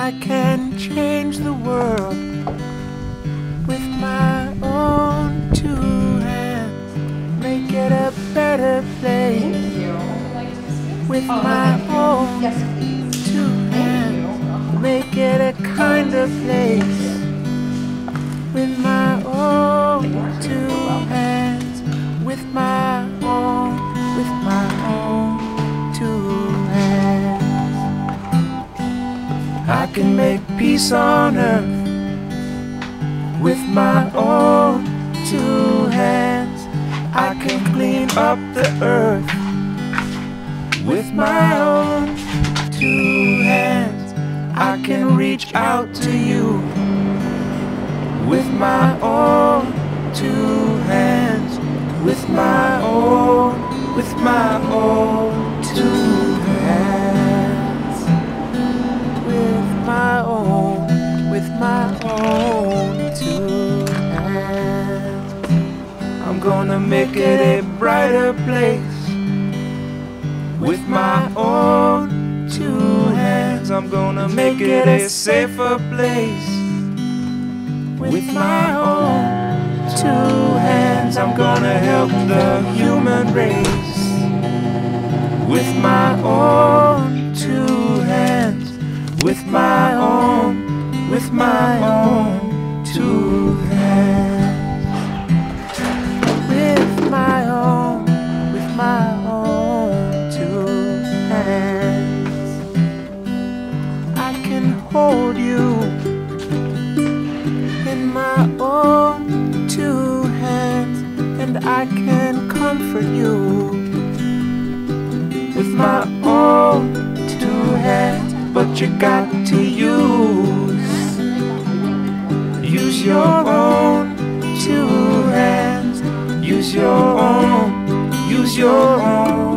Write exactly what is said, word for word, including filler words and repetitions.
I can change the world with my own two hands, make it a better place with my own two hands, make it a kinder place with my own two hands, with my own, with my own two hands. I can make peace on earth with my own two hands. I can clean up the earth with my own two hands. I can reach out to you with my own two hands, with my own, with my own two hands, with my own, with my own two hands. I'm gonna make it a brighter place with my own two hands. I'm gonna make it a safer place with my own two hands. I'm gonna help the human race with my own two hands, with my own, with my own two hands, with my own, with my own two hands. I can hold you in my own two hands, and I can comfort you with my own two hands. But you got to use, use your own two hands, use your own, use your own.